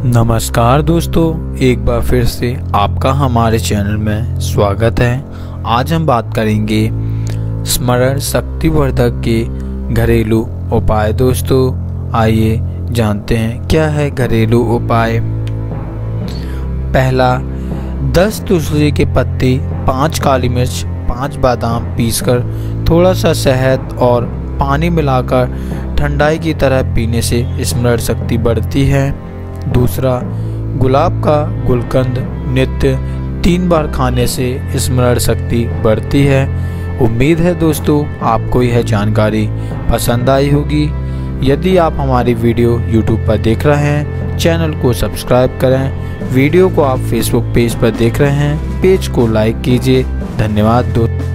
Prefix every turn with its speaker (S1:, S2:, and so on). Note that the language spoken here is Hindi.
S1: नमस्कार दोस्तों, एक बार फिर से आपका हमारे चैनल में स्वागत है। आज हम बात करेंगे स्मरण शक्तिवर्धक के घरेलू उपाय। दोस्तों आइए जानते हैं क्या है घरेलू उपाय। पहला, 10 तुलसी के पत्ते, 5 काली मिर्च, 5 बादाम पीसकर थोड़ा सा शहद और पानी मिलाकर ठंडाई की तरह पीने से स्मरण शक्ति बढ़ती है। दूसरा, गुलाब का गुलकंद नित्य 3 बार खाने से स्मरण शक्ति बढ़ती है। उम्मीद है दोस्तों आपको यह जानकारी पसंद आई होगी। यदि आप हमारी वीडियो YouTube पर देख रहे हैं, चैनल को सब्सक्राइब करें। वीडियो को आप Facebook पेज पर देख रहे हैं, पेज को लाइक कीजिए। धन्यवाद दोस्तों।